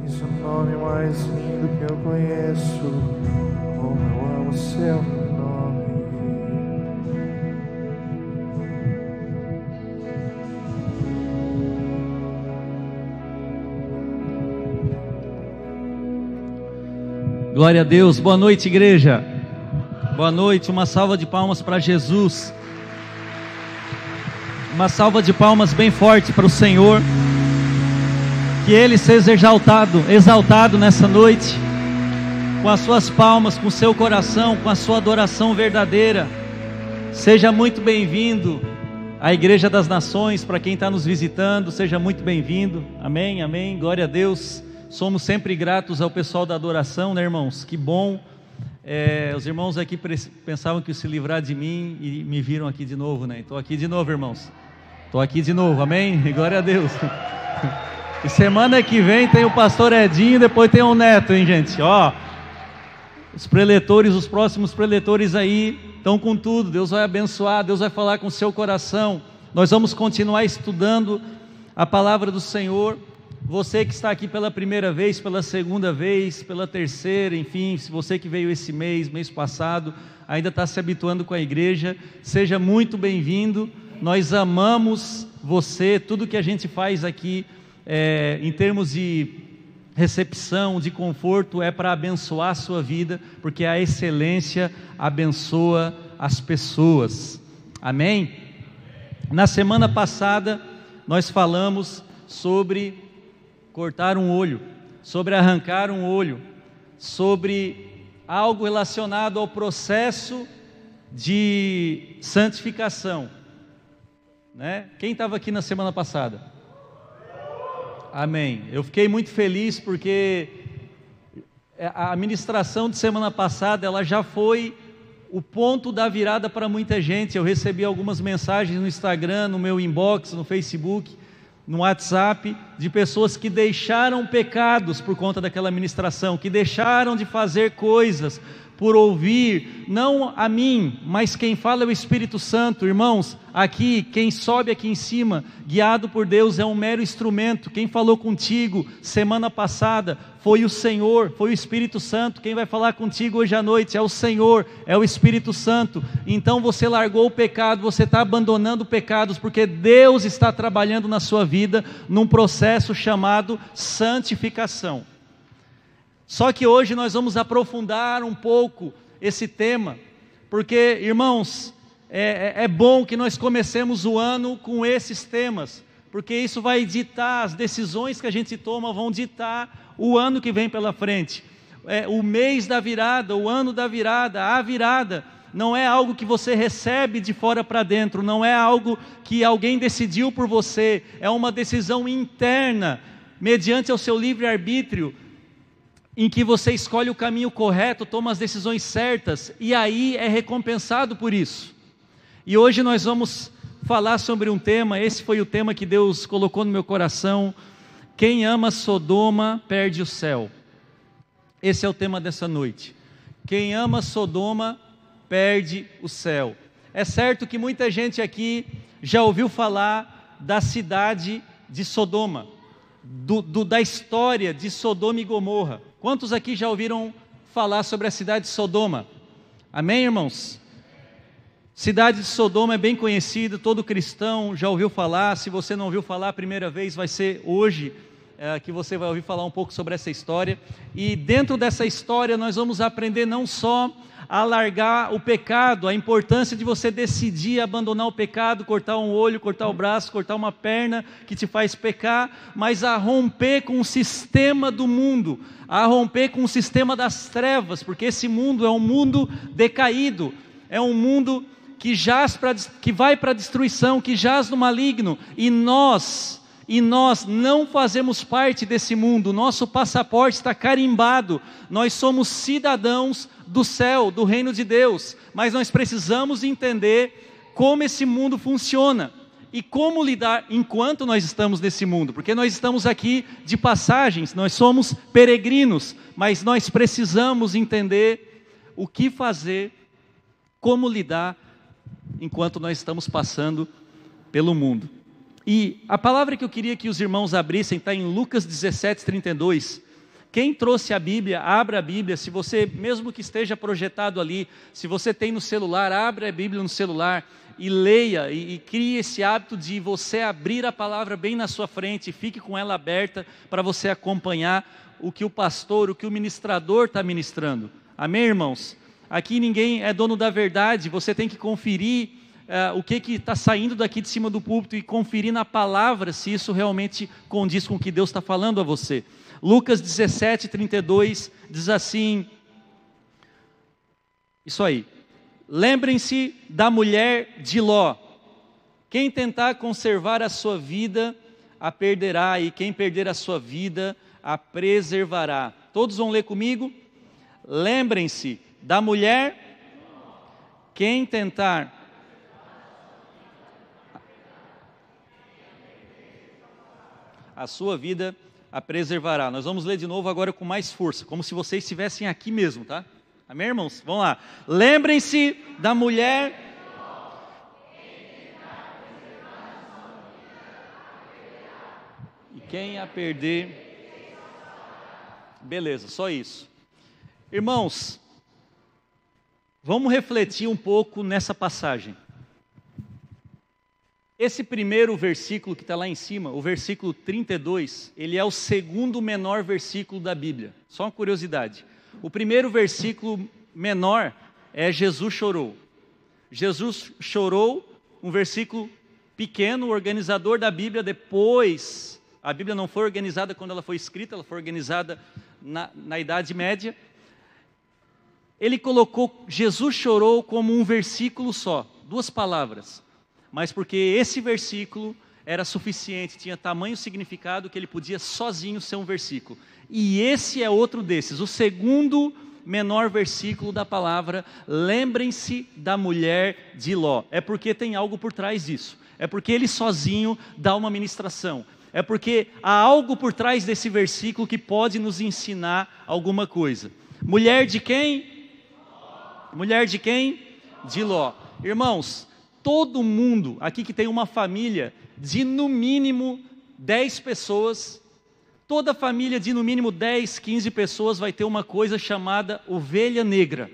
Tens o nome mais lindo que eu conheço, como eu amo seu nome. Glória a Deus. Boa noite, igreja. Boa noite. Uma salva de palmas para Jesus. Uma salva de palmas bem forte para o Senhor. Que Ele seja exaltado nessa noite, com as suas palmas, com o seu coração, com a sua adoração verdadeira. Seja muito bem-vindo à Igreja das Nações. Para quem está nos visitando, seja muito bem-vindo. Amém, amém, glória a Deus. Somos sempre gratos ao pessoal da adoração, né, irmãos? Que bom. Os irmãos aqui pensavam que iam se livrar de mim e me viram aqui de novo, né? Estou aqui de novo, irmãos. Estou aqui de novo, amém? Glória a Deus. E semana que vem tem o pastor Edinho, depois tem o Neto, hein, gente? Ó, os preletores, os próximos preletores aí estão com tudo. Deus vai abençoar, Deus vai falar com o seu coração. Nós vamos continuar estudando a palavra do Senhor. Você que está aqui pela primeira vez, pela segunda vez, pela terceira, enfim, se você que veio esse mês passado, ainda está se habituando com a igreja, seja muito bem-vindo. Nós amamos você, tudo que a gente faz aqui, em termos de recepção, de conforto, é para abençoar a sua vida, porque a excelência abençoa as pessoas. Amém? Na semana passada, nós falamos sobre cortar um olho, sobre arrancar um olho, sobre algo relacionado ao processo de santificação, né? Quem estava aqui na semana passada? Amém. Eu fiquei muito feliz porque a ministração de semana passada, ela já foi o ponto da virada para muita gente. Eu recebi algumas mensagens no Instagram, no meu inbox, no Facebook, no WhatsApp, de pessoas que deixaram pecados por conta daquela ministração, que deixaram de fazer coisas por ouvir, não a mim, mas quem fala é o Espírito Santo. Irmãos, aqui, quem sobe aqui em cima, guiado por Deus, é um mero instrumento. Quem falou contigo semana passada foi o Senhor, foi o Espírito Santo. Quem vai falar contigo hoje à noite é o Senhor, é o Espírito Santo. Então você largou o pecado, você está abandonando pecados, porque Deus está trabalhando na sua vida, num processo chamado santificação. Só que hoje nós vamos aprofundar um pouco esse tema, porque, irmãos, é bom que nós comecemos o ano com esses temas, porque isso vai ditar, as decisões que a gente toma vão ditar o ano que vem pela frente. O mês da virada, o ano da virada, a virada, não é algo que você recebe de fora para dentro, não é algo que alguém decidiu por você, é uma decisão interna, mediante o seu livre-arbítrio, em que você escolhe o caminho correto, toma as decisões certas, e aí é recompensado por isso. E hoje nós vamos falar sobre um tema, esse foi o tema que Deus colocou no meu coração: quem ama Sodoma perde o céu. Esse é o tema dessa noite. Quem ama Sodoma perde o céu. É certo que muita gente aqui já ouviu falar da cidade de Sodoma, da história de Sodoma e Gomorra. Quantos aqui já ouviram falar sobre a cidade de Sodoma? Amém, irmãos? Cidade de Sodoma é bem conhecida, todo cristão já ouviu falar. Se você não ouviu falar a primeira vez, vai ser hoje que você vai ouvir falar um pouco sobre essa história. E dentro dessa história nós vamos aprender não só a largar o pecado, a importância de você decidir abandonar o pecado, cortar um olho, cortar o braço, cortar uma perna que te faz pecar, mas a romper com o sistema do mundo, a romper com o sistema das trevas, porque esse mundo é um mundo decaído, é um mundo que vai para a destruição, que jaz no maligno, e nós não fazemos parte desse mundo. Nosso passaporte está carimbado, nós somos cidadãos do céu, do reino de Deus, mas nós precisamos entender como esse mundo funciona e como lidar enquanto nós estamos nesse mundo, porque nós estamos aqui de passagens, nós somos peregrinos, mas nós precisamos entender o que fazer, como lidar enquanto nós estamos passando pelo mundo. E a palavra que eu queria que os irmãos abrissem está em Lucas 17:32. Quem trouxe a Bíblia, abra a Bíblia. Se você, mesmo que esteja projetado ali, se você tem no celular, abra a Bíblia no celular e leia e crie esse hábito de você abrir a palavra bem na sua frente e fique com ela aberta para você acompanhar o que o pastor, o que o ministrador está ministrando. Amém, irmãos? Aqui ninguém é dono da verdade, você tem que conferir o que está saindo daqui de cima do púlpito e conferir na palavra se isso realmente condiz com o que Deus está falando a você. Lucas 17:32 diz assim, isso aí, lembrem-se da mulher de Ló, quem tentar conservar a sua vida, a perderá, e quem perder a sua vida, a preservará. Todos vão ler comigo? Lembrem-se da mulher, quem tentar a sua vida, a preservará. Nós vamos ler de novo agora com mais força, como se vocês estivessem aqui mesmo, tá? Amém, irmãos? Vamos lá. Lembrem-se da mulher. E quem a perder. Beleza, só isso. Irmãos, vamos refletir um pouco nessa passagem. Esse primeiro versículo que está lá em cima, o versículo 32, ele é o segundo menor versículo da Bíblia. Só uma curiosidade. O primeiro versículo menor é Jesus chorou. Jesus chorou, um versículo pequeno, o organizador da Bíblia, depois, a Bíblia não foi organizada quando ela foi escrita, ela foi organizada na Idade Média. Ele colocou Jesus chorou como um versículo só, 2 palavras. Mas porque esse versículo era suficiente, tinha tamanho significado que ele podia sozinho ser um versículo. E esse é outro desses, o segundo menor versículo da palavra, lembrem-se da mulher de Ló. É porque tem algo por trás disso, é porque ele sozinho dá uma ministração, é porque há algo por trás desse versículo que pode nos ensinar alguma coisa. Mulher de quem? Mulher de quem? De Ló. Irmãos, todo mundo aqui que tem uma família de no mínimo 10 pessoas, toda família de no mínimo 10, 15 pessoas vai ter uma coisa chamada ovelha negra.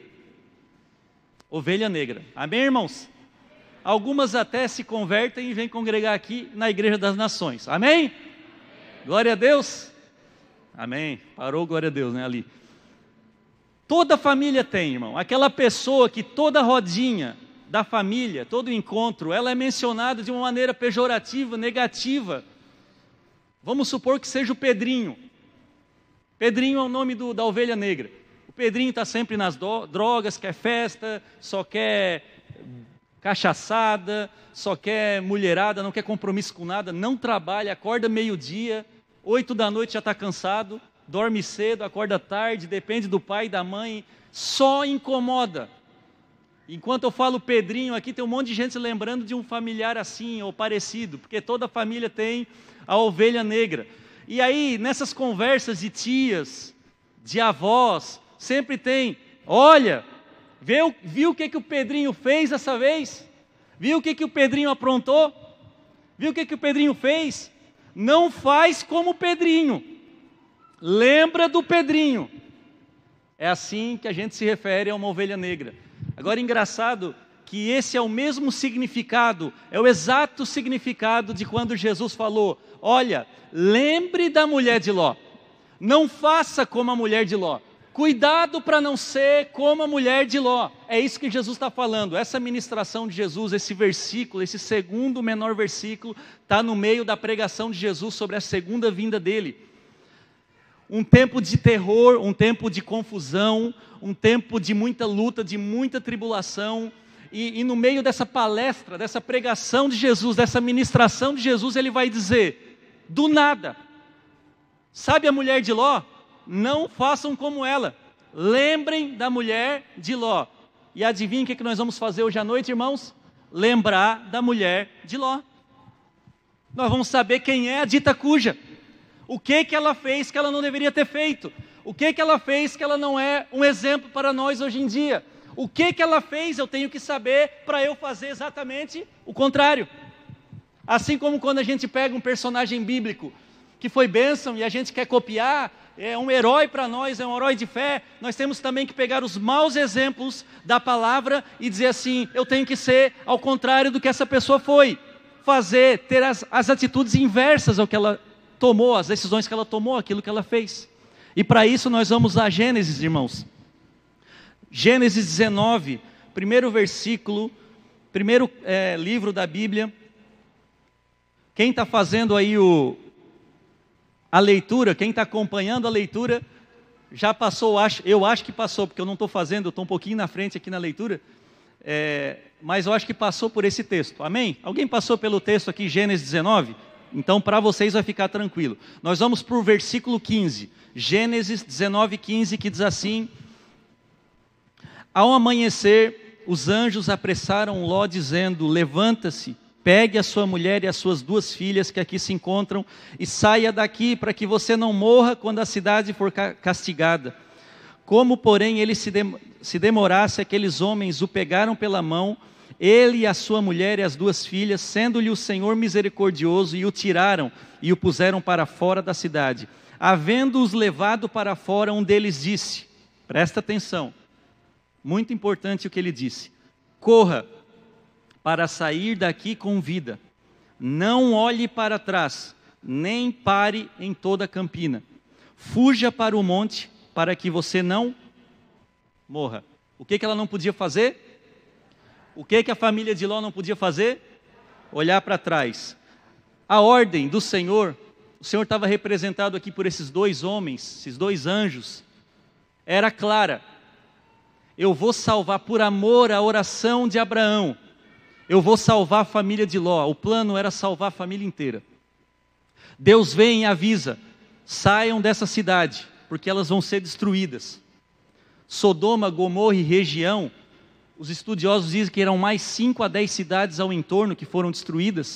Ovelha negra. Amém, irmãos? Algumas até se convertem e vêm congregar aqui na Igreja das Nações. Amém? Glória a Deus. Amém. Parou, glória a Deus, né, ali. Toda família tem, irmão. Aquela pessoa que toda rodinha da família, todo encontro, ela é mencionada de uma maneira pejorativa, negativa. Vamos supor que seja o Pedrinho. Pedrinho é o nome da ovelha negra. O Pedrinho está sempre nas drogas, quer festa, só quer cachaçada, só quer mulherada, não quer compromisso com nada, não trabalha, acorda meio-dia, 8 da noite já está cansado, dorme cedo, acorda tarde, depende do pai e da mãe, só incomoda. Enquanto eu falo Pedrinho aqui, tem um monte de gente lembrando de um familiar assim, ou parecido, porque toda família tem a ovelha negra. E aí, nessas conversas de tias, de avós, sempre tem, olha, viu o que o Pedrinho fez dessa vez? Viu o que o Pedrinho aprontou? Viu o que o Pedrinho fez? Não faz como o Pedrinho. Lembra do Pedrinho. É assim que a gente se refere a uma ovelha negra. Agora, engraçado que esse é o mesmo significado, é o exato significado de quando Jesus falou, olha, lembre da mulher de Ló, não faça como a mulher de Ló, cuidado para não ser como a mulher de Ló. É isso que Jesus está falando, essa ministração de Jesus, esse versículo, esse segundo menor versículo, está no meio da pregação de Jesus sobre a segunda vinda dele. Um tempo de terror, um tempo de confusão, um tempo de muita luta, de muita tribulação, e no meio dessa palestra, dessa pregação de Jesus, dessa ministração de Jesus, ele vai dizer, do nada, sabe a mulher de Ló? Não façam como ela, lembrem da mulher de Ló. E adivinha o que nós vamos fazer hoje à noite, irmãos? Lembrar da mulher de Ló. Nós vamos saber quem é a dita cuja. O que ela fez que ela não deveria ter feito? O que ela fez que ela não é um exemplo para nós hoje em dia? O que ela fez eu tenho que saber para eu fazer exatamente o contrário. Assim como quando a gente pega um personagem bíblico que foi bênção e a gente quer copiar, é um herói para nós, é um herói de fé. Nós temos também que pegar os maus exemplos da palavra e dizer assim, eu tenho que ser ao contrário do que essa pessoa foi. Ter as atitudes inversas ao que ela tomou, as decisões que ela tomou, aquilo que ela fez. E para isso nós vamos a Gênesis, irmãos. Gênesis 19, primeiro versículo, primeiro livro da Bíblia. Quem está fazendo aí a leitura, quem está acompanhando a leitura, já passou, eu acho que passou, porque eu não estou fazendo, eu estou um pouquinho na frente aqui na leitura, mas eu acho que passou por esse texto, amém? Alguém passou pelo texto aqui, Gênesis 19? Então para vocês vai ficar tranquilo. Nós vamos para o versículo 15, Gênesis 19, 15, que diz assim: ao amanhecer, os anjos apressaram Ló, dizendo, levanta-se, pegue a sua mulher e as suas 2 filhas que aqui se encontram e saia daqui para que você não morra quando a cidade for castigada. Como, porém, ele se demorasse, aqueles homens o pegaram pela mão, ele e a sua mulher e as 2 filhas, sendo-lhe o Senhor misericordioso, e o tiraram e o puseram para fora da cidade. Havendo-os levado para fora, um deles disse, presta atenção, muito importante o que ele disse, corra para sair daqui com vida, não olhe para trás, nem pare em toda a campina, fuja para o monte, para que você não morra. O que ela não podia fazer? O que a família de Ló não podia fazer? Olhar para trás. A ordem do Senhor, o Senhor estava representado aqui por esses 2 homens, esses 2 anjos, era clara, eu vou salvar por amor a oração de Abraão, eu vou salvar a família de Ló. O plano era salvar a família inteira. Deus vem e avisa, saiam dessa cidade, porque elas vão ser destruídas. Sodoma, Gomorra e região, os estudiosos dizem que eram mais 5 a 10 cidades ao entorno que foram destruídas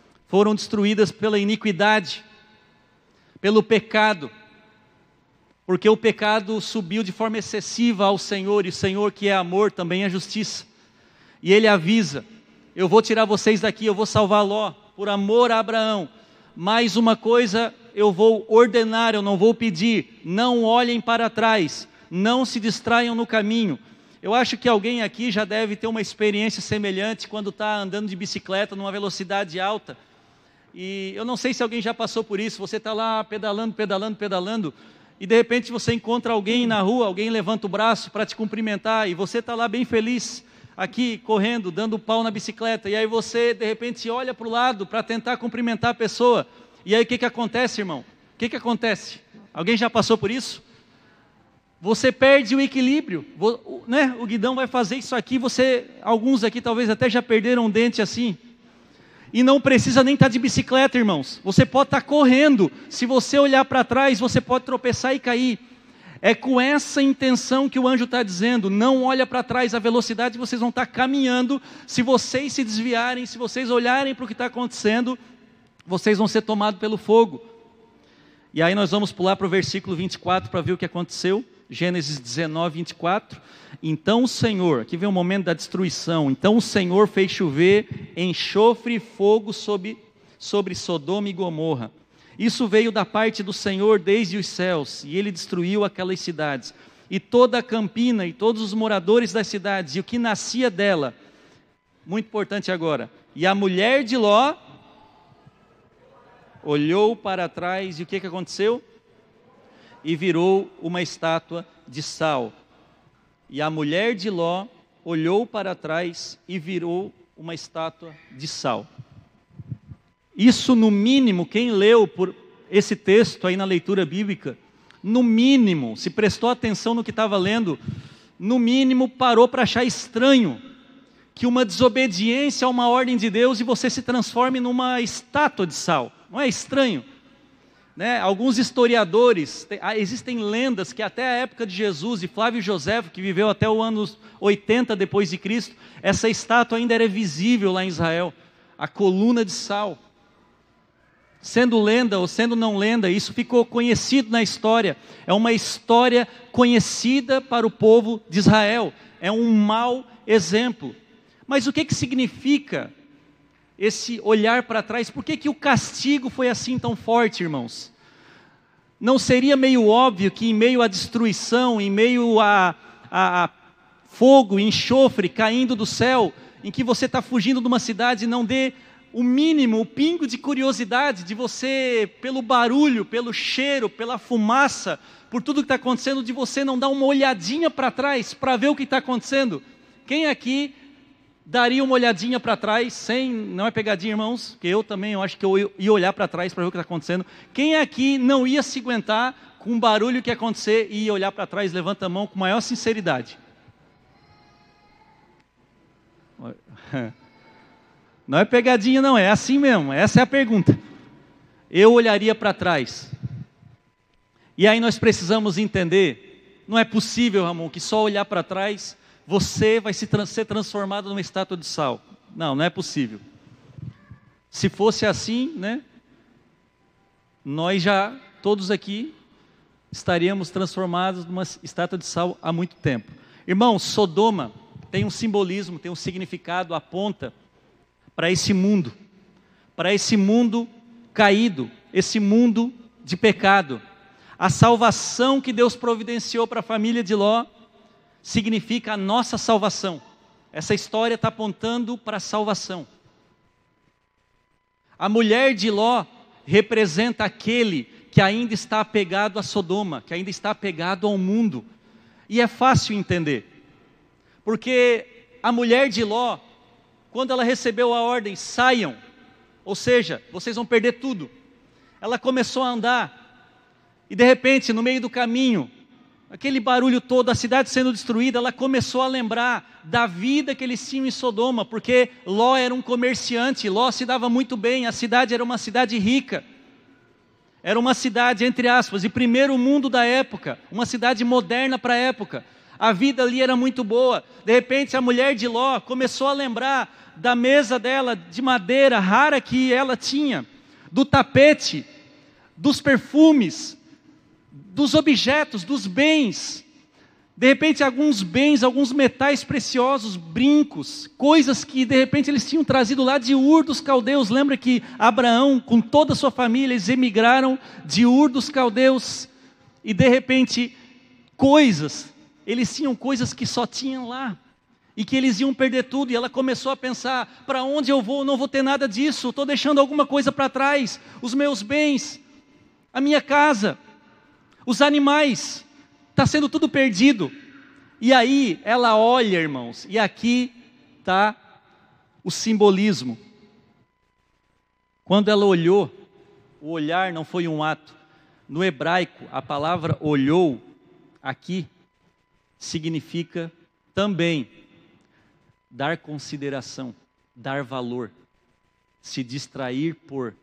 pela iniquidade, pelo pecado, porque o pecado subiu de forma excessiva ao Senhor, e o Senhor, que é amor, também é justiça. E Ele avisa, eu vou tirar vocês daqui, eu vou salvar Ló, por amor a Abraão. Mais uma coisa eu vou ordenar, eu não vou pedir, não olhem para trás, não se distraiam no caminho. Eu acho que alguém aqui já deve ter uma experiência semelhante quando está andando de bicicleta numa velocidade alta. E eu não sei se alguém já passou por isso, você está lá pedalando, e de repente você encontra alguém na rua, alguém levanta o braço para te cumprimentar, e você está lá bem feliz, aqui correndo, dando pau na bicicleta, e aí você de repente olha para o lado para tentar cumprimentar a pessoa, e aí o que acontece, irmão? O que acontece? Alguém já passou por isso? Você perde o equilíbrio, né? O guidão vai fazer isso aqui, alguns aqui talvez até já perderam um dente assim, e não precisa nem estar de bicicleta, irmãos, você pode estar correndo, se você olhar para trás, você pode tropeçar e cair. É com essa intenção que o anjo está dizendo, não olha para trás, a velocidade vocês vão estar caminhando, se vocês se desviarem, se vocês olharem para o que está acontecendo, vocês vão ser tomados pelo fogo. E aí nós vamos pular para o versículo 24 para ver o que aconteceu, Gênesis 19, 24. Então o Senhor, aqui vem o momento da destruição, então o Senhor fez chover enxofre e fogo sobre Sodoma e Gomorra. Isso veio da parte do Senhor desde os céus, e Ele destruiu aquelas cidades, e toda a campina, e todos os moradores das cidades, e o que nascia dela. Muito importante agora. E a mulher de Ló olhou para trás, e o que aconteceu? E virou uma estátua de sal. E a mulher de Ló olhou para trás e virou uma estátua de sal. Isso no mínimo, quem leu por esse texto aí na leitura bíblica, no mínimo, se prestou atenção no que estava lendo, no mínimo parou para achar estranho que uma desobediência a uma ordem de Deus e você se transforme numa estátua de sal. Não é estranho? Né? Alguns historiadores, existem lendas que até a época de Jesus e Flávio Joséfo, que viveu até o ano 80 depois de Cristo, essa estátua ainda era visível lá em Israel, a coluna de sal. Sendo lenda ou sendo não lenda, isso ficou conhecido na história, é uma história conhecida para o povo de Israel, é um mau exemplo. Mas o que significa esse olhar para trás? Por que o castigo foi assim tão forte, irmãos? Não seria meio óbvio que em meio à destruição, em meio a fogo, enxofre caindo do céu, em que você está fugindo de uma cidade, não dê o mínimo, o pingo de curiosidade de você, pelo barulho, pelo cheiro, pela fumaça, por tudo que está acontecendo, de você não dar uma olhadinha para trás, para ver o que está acontecendo? Quem aqui daria uma olhadinha para trás, não é pegadinha, irmãos, que eu também, eu acho que eu ia olhar para trás para ver o que está acontecendo. Quem aqui não ia se aguentar com o barulho que ia acontecer e ia olhar para trás? Levanta a mão com maior sinceridade. Não é pegadinha não, é assim mesmo, essa é a pergunta. Eu olharia para trás. E aí nós precisamos entender, não é possível, Ramon, que só olhar para trás você vai ser transformado numa estátua de sal. Não, não é possível. Se fosse assim, né, nós já, todos aqui, estaríamos transformados numa estátua de sal há muito tempo. Irmão, Sodoma tem um simbolismo, tem um significado, aponta para esse mundo caído, esse mundo de pecado. A salvação que Deus providenciou para a família de Ló significa a nossa salvação. Essa história está apontando para a salvação. A mulher de Ló representa aquele que ainda está apegado a Sodoma, que ainda está apegado ao mundo. E é fácil entender, porque a mulher de Ló, quando ela recebeu a ordem, saiam, ou seja, vocês vão perder tudo, ela começou a andar, e de repente, no meio do caminho, aquele barulho todo, a cidade sendo destruída, ela começou a lembrar da vida que eles tinham em Sodoma, porque Ló era um comerciante, Ló se dava muito bem, a cidade era uma cidade rica, era uma cidade, entre aspas, de primeiro mundo da época, uma cidade moderna para a época, a vida ali era muito boa. De repente a mulher de Ló começou a lembrar da mesa dela de madeira rara que ela tinha, do tapete, dos perfumes, dos objetos, dos bens. De repente alguns bens, alguns metais preciosos, brincos, coisas que de repente eles tinham trazido lá de Ur dos Caldeus. Lembra que Abraão, com toda a sua família, eles emigraram de Ur dos Caldeus, e de repente eles tinham coisas que só tinham lá, e que eles iam perder tudo. E ela começou a pensar, para onde eu vou? Não vou ter nada disso, estou deixando alguma coisa para trás, os meus bens, a minha casa, os animais, está sendo tudo perdido. E aí ela olha, irmãos, e aqui está o simbolismo. Quando ela olhou, o olhar não foi um ato. No hebraico, a palavra olhou, aqui, significa também dar consideração, dar valor, se distrair por.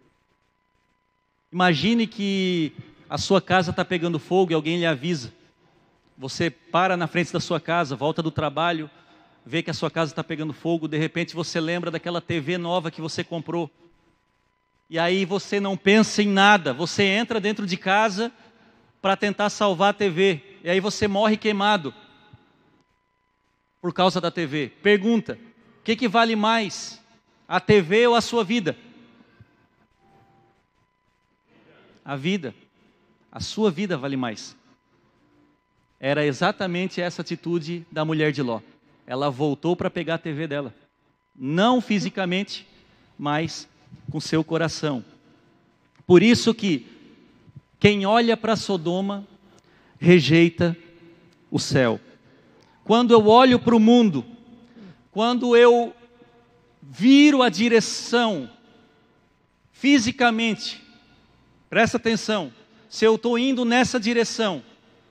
Imagine que a sua casa está pegando fogo e alguém lhe avisa. Você para na frente da sua casa, volta do trabalho, vê que a sua casa está pegando fogo, de repente você lembra daquela TV nova que você comprou. E aí você não pensa em nada, você entra dentro de casa para tentar salvar a TV. E aí você morre queimado por causa da TV. Pergunta, o que vale mais, a TV ou a sua vida? A vida. A sua vida vale mais. Era exatamente essa atitude da mulher de Ló. Ela voltou para pegar a TV dela. Não fisicamente, mas com seu coração. Por isso que quem olha para Sodoma rejeita o céu. Quando eu olho para o mundo, quando eu viro a direção fisicamente, presta atenção, se eu estou indo nessa direção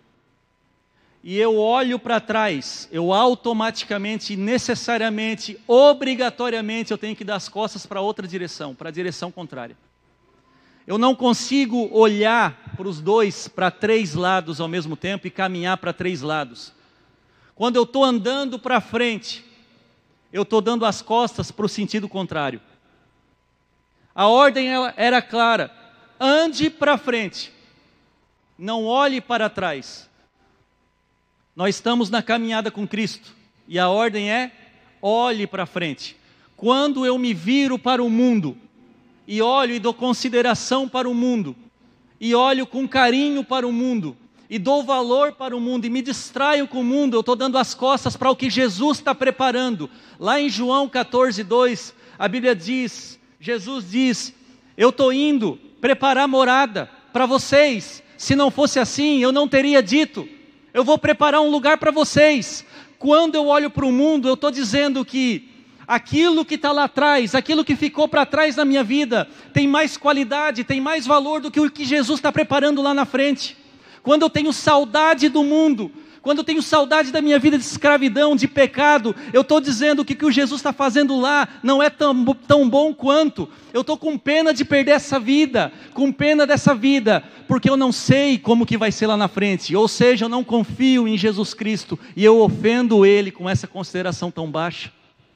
e eu olho para trás, eu automaticamente, necessariamente, obrigatoriamente, eu tenho que dar as costas para outra direção, para a direção contrária. Eu não consigo olhar para os dois, para três lados ao mesmo tempo e caminhar para três lados. Quando eu estou andando para frente, eu estou dando as costas para o sentido contrário. A ordem era clara, ande para frente, não olhe para trás. Nós estamos na caminhada com Cristo, e a ordem é, olhe para frente. Quando eu me viro para o mundo, e olho e dou consideração para o mundo, e olho com carinho para o mundo, e dou valor para o mundo, e me distraio com o mundo, eu estou dando as costas para o que Jesus está preparando. Lá em João 14:2, a Bíblia diz, Jesus diz, eu estou indo preparar morada para vocês. Se não fosse assim, eu não teria dito, eu vou preparar um lugar para vocês. Quando eu olho para o mundo, eu estou dizendo que aquilo que está lá atrás, aquilo que ficou para trás na minha vida, tem mais qualidade, tem mais valor do que o que Jesus está preparando lá na frente. Quando eu tenho saudade do mundo, quando eu tenho saudade da minha vida de escravidão, de pecado, eu estou dizendo que o que o Jesus está fazendo lá não é tão bom quanto. Eu estou com pena de perder essa vida, com pena dessa vida, porque eu não sei como que vai ser lá na frente. Ou seja, eu não confio em Jesus Cristo e eu ofendo Ele com essa consideração tão baixa.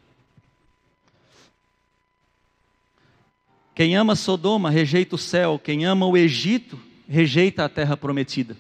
Quem ama Sodoma rejeita o céu, quem ama o Egito rejeita a terra prometida.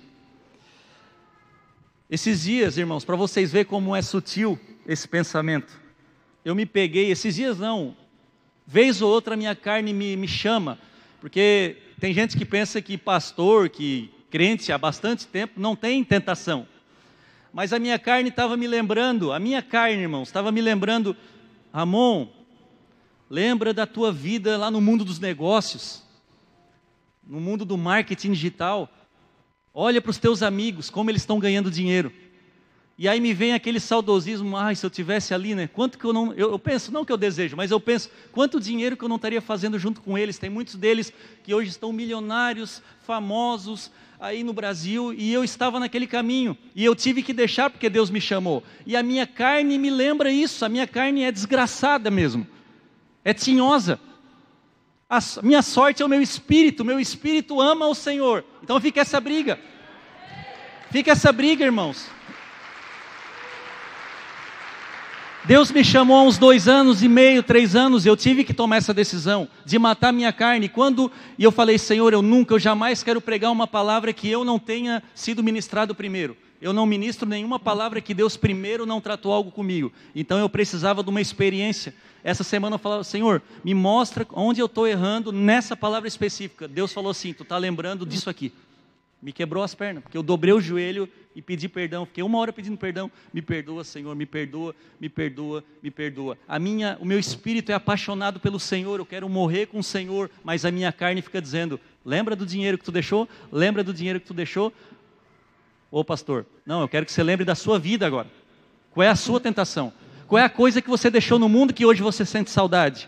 Esses dias, irmãos, para vocês verem como é sutil esse pensamento, eu me peguei, esses dias não, vez ou outra a minha carne me chama, porque tem gente que pensa que pastor, que crente há bastante tempo não tem tentação, mas a minha carne estava me lembrando, irmãos, estava me lembrando, Ramon, lembra da tua vida lá no mundo dos negócios, no mundo do marketing digital. Olha para os teus amigos, como eles estão ganhando dinheiro. E aí me vem aquele saudosismo, se eu tivesse ali, né? Quanto que eu penso, não que eu desejo, mas eu penso, quanto dinheiro que eu não estaria fazendo junto com eles. Tem muitos deles que hoje estão milionários, famosos, aí no Brasil, e eu estava naquele caminho, e eu tive que deixar porque Deus me chamou. E a minha carne me lembra isso, a minha carne é desgraçada mesmo, é tinhosa. A minha sorte é o meu espírito ama o Senhor. Então fica essa briga, irmãos. Deus me chamou há uns 2 anos e meio, 3 anos, eu tive que tomar essa decisão de matar minha carne. E eu falei, Senhor, eu jamais quero pregar uma palavra que eu não tenha sido ministrado primeiro. Eu não ministro nenhuma palavra que Deus primeiro não tratou algo comigo. Então eu precisava de uma experiência. Essa semana eu falava, Senhor, me mostra onde eu estou errando nessa palavra específica. Deus falou assim, tu está lembrando disso aqui. Me quebrou as pernas, porque eu dobrei o joelho e pedi perdão. Fiquei 1 hora pedindo perdão. Me perdoa, Senhor, me perdoa, me perdoa, me perdoa. O meu espírito é apaixonado pelo Senhor, eu quero morrer com o Senhor, mas a minha carne fica dizendo, lembra do dinheiro que tu deixou? Lembra do dinheiro que tu deixou? Ô pastor, não, eu quero que você lembre da sua vida agora. Qual é a sua tentação? Qual é a coisa que você deixou no mundo que hoje você sente saudade?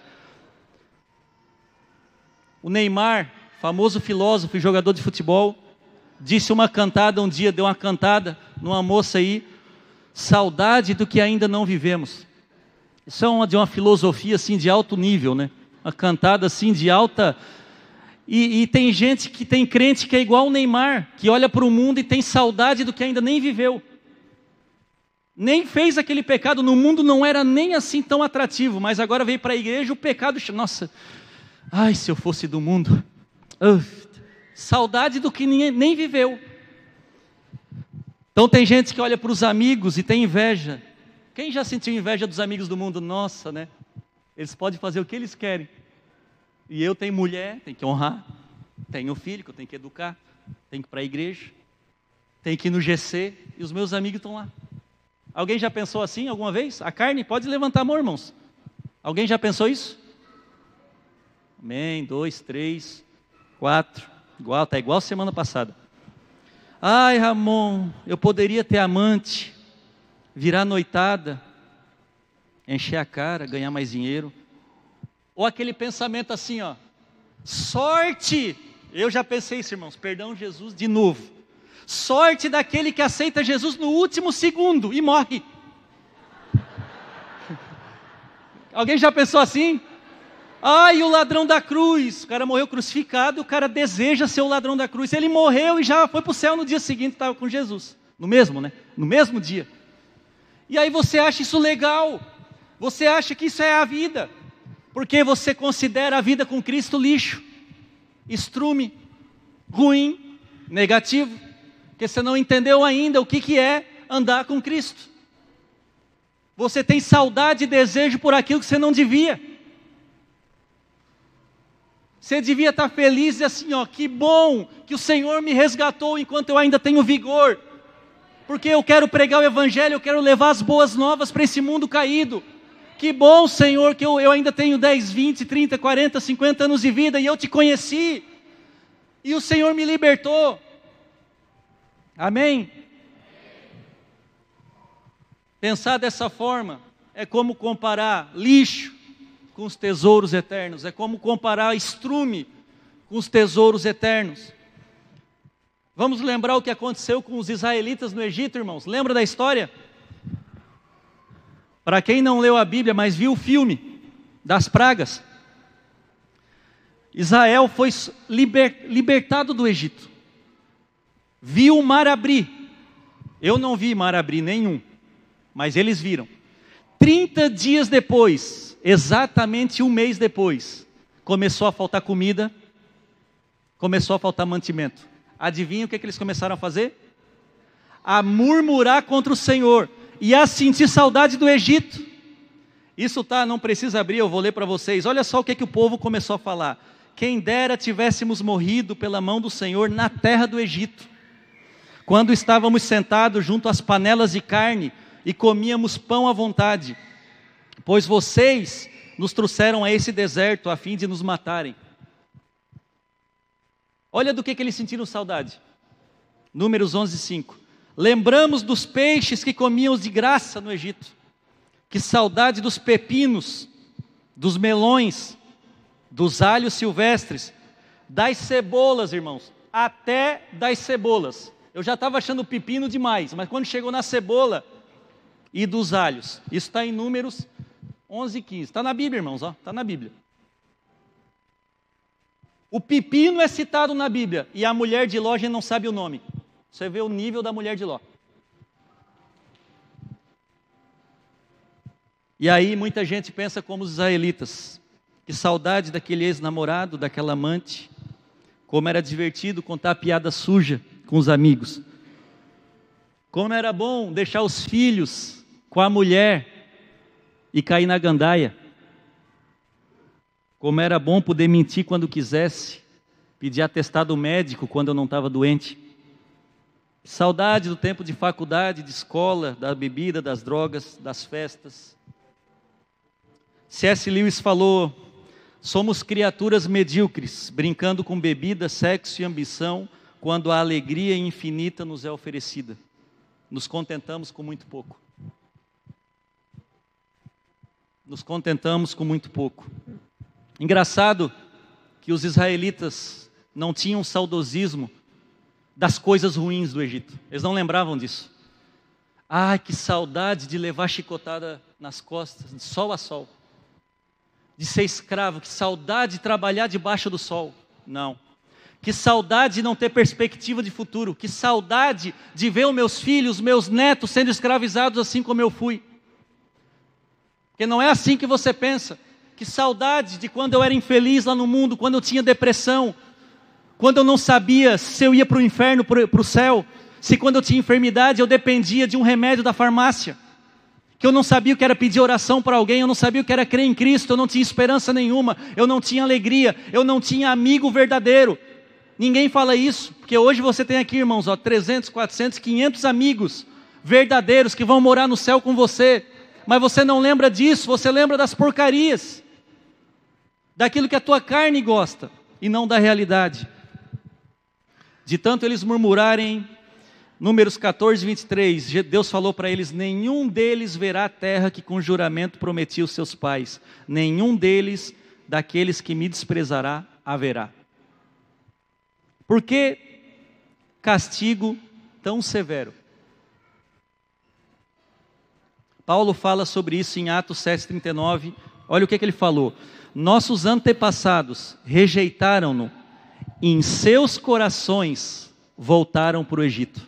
O Neymar, famoso filósofo e jogador de futebol, disse uma cantada um dia, deu uma cantada numa moça aí, saudade do que ainda não vivemos. Isso é de uma filosofia assim de alto nível, né? Uma cantada assim de alta... E tem gente que tem crente que é igual o Neymar, que olha para o mundo e tem saudade do que ainda nem viveu. Nem fez aquele pecado, no mundo não era nem assim tão atrativo, mas agora veio para a igreja, o pecado, nossa, se eu fosse do mundo, saudade do que nem viveu. Então tem gente que olha para os amigos e tem inveja. Quem já sentiu inveja dos amigos do mundo? Nossa, né? Eles podem fazer o que eles querem. E eu tenho mulher, tenho que honrar, tenho filho que eu tenho que educar, tenho que ir para a igreja, tenho que ir no GC, e os meus amigos estão lá. Alguém já pensou assim alguma vez? A carne, pode levantar a mão, irmãos. Alguém já pensou isso? Amém, 2, 3, 4, está igual semana passada. Ramon, eu poderia ter amante, virar noitada, encher a cara, ganhar mais dinheiro. Ou aquele pensamento assim, sorte, eu já pensei isso, irmãos, perdão Jesus de novo, sorte daquele que aceita Jesus no último segundo e morre. Alguém já pensou assim? E o ladrão da cruz, o cara morreu crucificado, o cara deseja ser o ladrão da cruz, ele morreu e já foi para o céu no dia seguinte, estava com Jesus, no mesmo dia. E aí você acha isso legal, você acha que isso é a vida, porque você considera a vida com Cristo lixo, estrume, ruim, negativo, porque você não entendeu ainda o que é andar com Cristo. Você tem saudade e desejo por aquilo que você não devia. Você devia estar feliz e assim, ó, que bom que o Senhor me resgatou enquanto eu ainda tenho vigor. Porque eu quero pregar o Evangelho, eu quero levar as boas novas para esse mundo caído. Que bom, Senhor, que eu ainda tenho 10, 20, 30, 40, 50 anos de vida e eu te conheci. E o Senhor me libertou. Amém? Pensar dessa forma é como comparar lixo com os tesouros eternos. É como comparar estrume com os tesouros eternos. Vamos lembrar o que aconteceu com os israelitas no Egito, irmãos. Lembra da história? Para quem não leu a Bíblia, mas viu o filme das pragas, Israel foi libertado do Egito. Viu o mar abrir. Eu não vi mar abrir nenhum, mas eles viram. 30 dias depois, exatamente um mês depois, começou a faltar comida, começou a faltar mantimento. Adivinha o que eles começaram a fazer? A murmurar contra o Senhor e a sentir saudade do Egito. Isso não precisa abrir, eu vou ler para vocês. Olha só o que o povo começou a falar. Quem dera tivéssemos morrido pela mão do Senhor na terra do Egito, quando estávamos sentados junto às panelas de carne e comíamos pão à vontade, pois vocês nos trouxeram a esse deserto a fim de nos matarem. Olha do que eles sentiram saudade. Números 11:5. Lembramos dos peixes que comíamos de graça no Egito. Que saudade dos pepinos, dos melões, dos alhos silvestres, das cebolas, irmãos, até das cebolas. Eu já estava achando pepino demais, mas quando chegou na cebola e dos alhos, isso está em Números 11:15. Está na Bíblia, irmãos, está na Bíblia. O pepino é citado na Bíblia e a mulher de Ló, a gente não sabe o nome. Você vê o nível da mulher de Ló. E aí muita gente pensa como os israelitas. Que saudade daquele ex-namorado, daquela amante. Como era divertido contar piada suja com os amigos. Como era bom deixar os filhos com a mulher e cair na gandaia. Como era bom poder mentir quando quisesse, pedir atestado médico quando eu não estava doente. Saudade do tempo de faculdade, de escola, da bebida, das drogas, das festas. C.S. Lewis falou: somos criaturas medíocres, brincando com bebida, sexo e ambição, quando a alegria infinita nos é oferecida. Nos contentamos com muito pouco. Nos contentamos com muito pouco. Engraçado que os israelitas não tinham saudosismo das coisas ruins do Egito. Eles não lembravam disso. Ai, que saudade de levar chicotada nas costas, de sol a sol. De ser escravo, que saudade de trabalhar debaixo do sol. Não. Que saudade de não ter perspectiva de futuro. Que saudade de ver os meus filhos, meus netos sendo escravizados assim como eu fui. Porque não é assim que você pensa. Que saudade de quando eu era infeliz lá no mundo, quando eu tinha depressão, quando eu não sabia se eu ia para o inferno, para o céu, se quando eu tinha enfermidade eu dependia de um remédio da farmácia, que eu não sabia o que era pedir oração para alguém, eu não sabia o que era crer em Cristo, eu não tinha esperança nenhuma, eu não tinha alegria, eu não tinha amigo verdadeiro. Ninguém fala isso, porque hoje você tem aqui, irmãos, 300, 400, 500 amigos verdadeiros que vão morar no céu com você, mas você não lembra disso, você lembra das porcarias, daquilo que a tua carne gosta, e não da realidade. De tanto eles murmurarem, Números 14, 23, Deus falou para eles: nenhum deles verá a terra que com juramento prometi aos seus pais, nenhum deles, daqueles que me desprezará, haverá. Por que castigo tão severo? Paulo fala sobre isso em Atos 7,39, olha o que ele falou: nossos antepassados rejeitaram-no, e em seus corações voltaram para o Egito.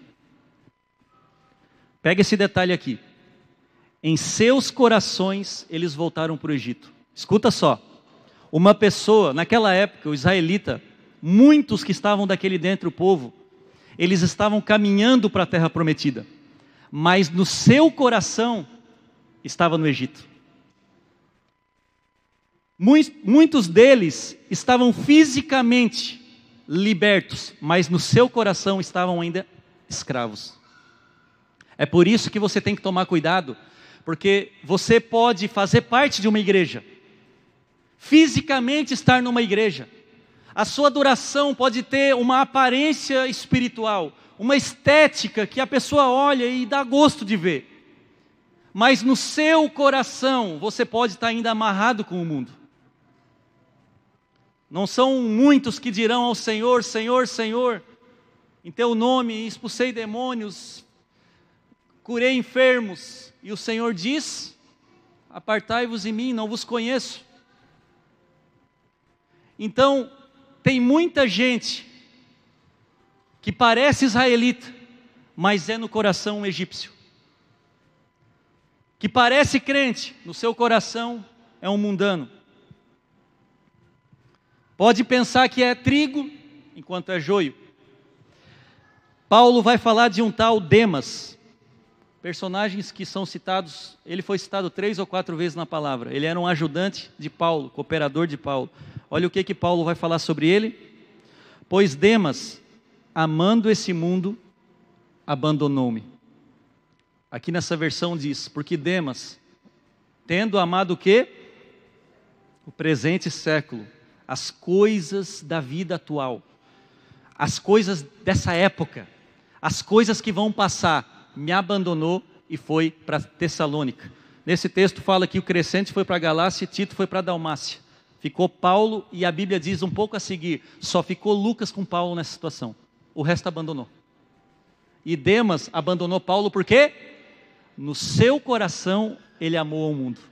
Pega esse detalhe aqui. Em seus corações eles voltaram para o Egito. Escuta só. Uma pessoa, naquela época, o israelita, muitos que estavam daquele dentro, o povo, eles estavam caminhando para a terra prometida. Mas no seu coração estava no Egito. Muitos deles estavam fisicamente libertos, mas no seu coração estavam ainda escravos. É por isso que você tem que tomar cuidado, porque você pode fazer parte de uma igreja, fisicamente estar numa igreja. A sua adoração pode ter uma aparência espiritual, uma estética que a pessoa olha e dá gosto de ver. Mas no seu coração você pode estar ainda amarrado com o mundo. Não são muitos que dirão ao Senhor, Senhor, Senhor, em teu nome expulsei demônios, curei enfermos. E o Senhor diz, apartai-vos de mim, não vos conheço. Então, tem muita gente que parece israelita, mas é no coração um egípcio. Que parece crente, no seu coração é um mundano. Pode pensar que é trigo, enquanto é joio. Paulo vai falar de um tal Demas. Personagens que são citados, ele foi citado 3 ou 4 vezes na palavra. Ele era um ajudante de Paulo, cooperador de Paulo. Olha o que Paulo vai falar sobre ele. Pois Demas, amando esse mundo, abandonou-me. Aqui nessa versão diz, porque Demas, tendo amado o quê? O presente século, as coisas da vida atual, as coisas dessa época, as coisas que vão passar, me abandonou e foi para Tessalônica. Nesse texto fala que o Crescente foi para Galácia e Tito foi para Dalmácia. Ficou Paulo e a Bíblia diz um pouco a seguir, só ficou Lucas com Paulo nessa situação. O resto abandonou. E Demas abandonou Paulo por quê? No seu coração ele amou o mundo.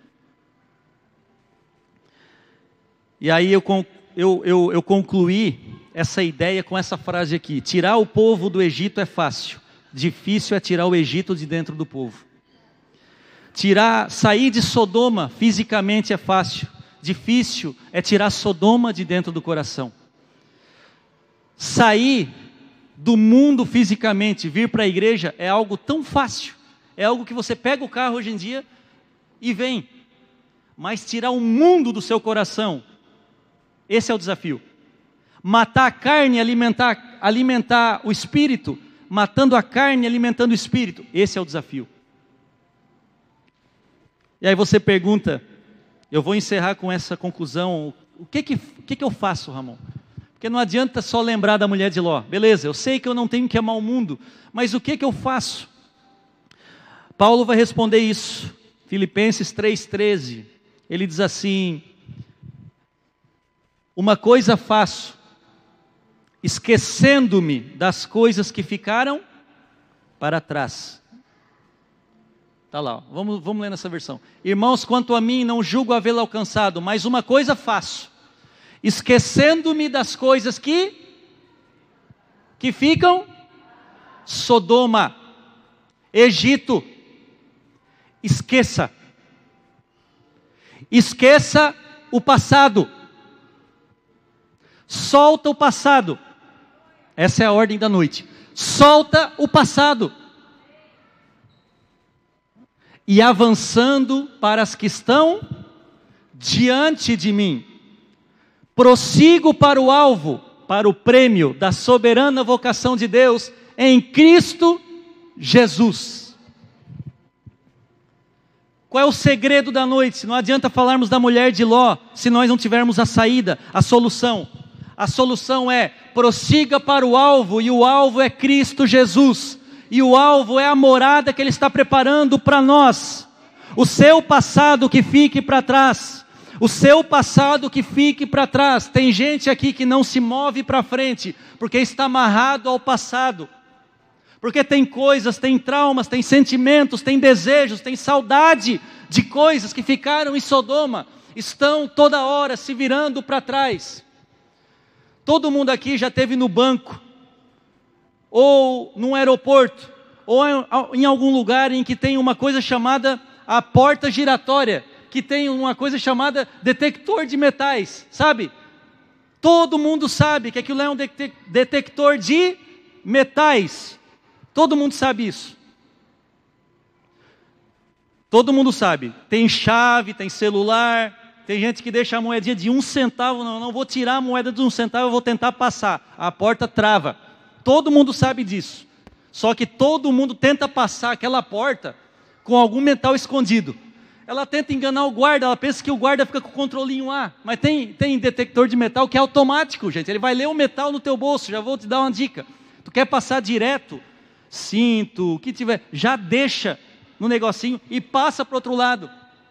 E aí eu concluí essa ideia com essa frase aqui. Tirar o povo do Egito é fácil. Difícil é tirar o Egito de dentro do povo. Sair de Sodoma fisicamente é fácil. Difícil é tirar Sodoma de dentro do coração. Sair do mundo fisicamente, vir para a igreja é algo tão fácil. É algo que você pega o carro hoje em dia e vem. Mas tirar o mundo do seu coração, esse é o desafio. Matar a carne, alimentar o espírito, matando a carne, alimentando o espírito, esse é o desafio. E aí você pergunta, eu vou encerrar com essa conclusão, o que eu faço, Ramon? Porque não adianta só lembrar da mulher de Ló. Beleza, eu sei que eu não tenho que amar o mundo, mas o que eu faço? Paulo vai responder isso. Filipenses 3,13. Ele diz assim, uma coisa faço, esquecendo-me das coisas que ficaram para trás. Está lá, ó. Vamos ler nessa versão. Irmãos, quanto a mim, não julgo havê-lo alcançado, mas uma coisa faço, esquecendo-me das coisas que ficam, Sodoma, Egito, esqueça o passado, solta o passado, essa é a ordem da noite, solta o passado, e avançando para as que estão diante de mim, prossigo para o alvo, para o prêmio da soberana vocação de Deus em Cristo Jesus. Qual é o segredo da noite? Não adianta falarmos da mulher de Ló, se nós não tivermos a saída, a solução. A solução é, prossiga para o alvo, e o alvo é Cristo Jesus. E o alvo é a morada que Ele está preparando para nós. O seu passado que fique para trás. O seu passado que fique para trás. Tem gente aqui que não se move para frente, porque está amarrado ao passado. Porque tem coisas, tem traumas, tem sentimentos, tem desejos, tem saudade de coisas que ficaram em Sodoma. Estão toda hora se virando para trás. Todo mundo aqui já esteve no banco, ou num aeroporto, ou em algum lugar em que tem uma coisa chamada a porta giratória, que tem uma coisa chamada detector de metais, sabe? Todo mundo sabe que aquilo é um detector de metais. Todo mundo sabe isso. Todo mundo sabe. Tem chave, tem celular, Tem gente que deixa a moedinha de 1 centavo, não vou tirar a moeda de 1 centavo, eu vou tentar passar. A porta trava. Todo mundo sabe disso. Só que todo mundo tenta passar aquela porta com algum metal escondido. Ela tenta enganar o guarda, ela pensa que o guarda fica com o controlinho lá. Mas tem detector de metal que é automático, gente. Ele vai ler o metal no teu bolso, já vou te dar uma dica. Tu quer passar direto, cinto, o que tiver, já deixa no negocinho e passa para o outro lado.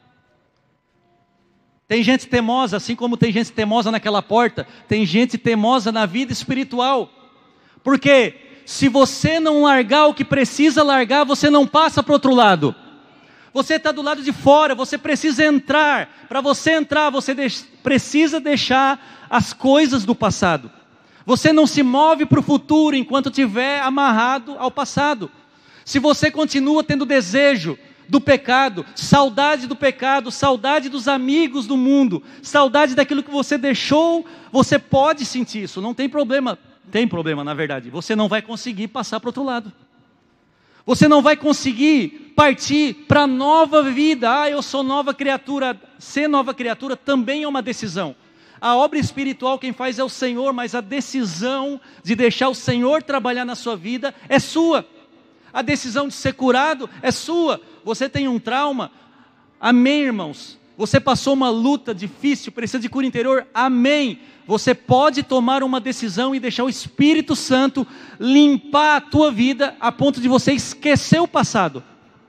Tem gente teimosa, assim como tem gente teimosa naquela porta, tem gente teimosa na vida espiritual. Porque se você não largar o que precisa largar, você não passa para o outro lado. Você está do lado de fora, você precisa entrar. Para você entrar, você precisa deixar as coisas do passado. Você não se move para o futuro enquanto estiver amarrado ao passado. Se você continua tendo desejo do pecado, saudade do pecado, saudade dos amigos do mundo, saudade daquilo que você deixou, você pode sentir isso, não tem problema. Tem problema, na verdade. Você não vai conseguir passar para o outro lado. Você não vai conseguir partir para a nova vida. Eu sou nova criatura. Ser nova criatura também é uma decisão. A obra espiritual quem faz é o Senhor, mas a decisão de deixar o Senhor trabalhar na sua vida é sua. A decisão de ser curado é sua. Você tem um trauma? Amém, irmãos. Você passou uma luta difícil, precisa de cura interior? Amém. Você pode tomar uma decisão e deixar o Espírito Santo limpar a tua vida a ponto de você esquecer o passado.